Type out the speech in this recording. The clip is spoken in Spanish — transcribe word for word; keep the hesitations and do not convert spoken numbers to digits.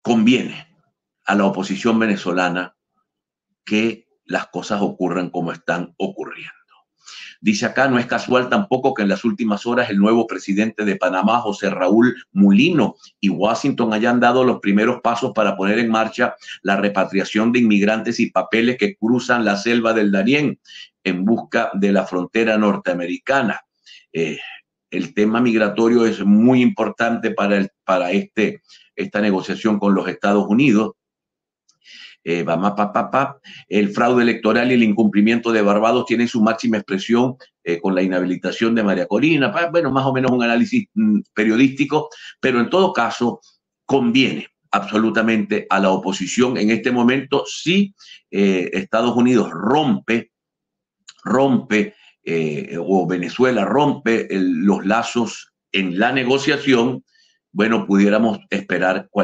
conviene a la oposición venezolana que las cosas ocurran como están ocurriendo. Dice acá, no es casual tampoco que en las últimas horas el nuevo presidente de Panamá, José Raúl Mulino, y Washington hayan dado los primeros pasos para poner en marcha la repatriación de inmigrantes y papeles que cruzan la selva del Darién en busca de la frontera norteamericana. Eh, el tema migratorio es muy importante para, el, para este, esta negociación con los Estados Unidos. Eh, va, pa, pa, pa. El fraude electoral y el incumplimiento de Barbados tienen su máxima expresión eh, con la inhabilitación de María Corina. Pa, bueno, más o menos un análisis mm, periodístico, pero en todo caso conviene absolutamente a la oposición en este momento si eh, Estados Unidos rompe, rompe eh, o Venezuela rompe el, los lazos en la negociación. Bueno, pudiéramos esperar cualquier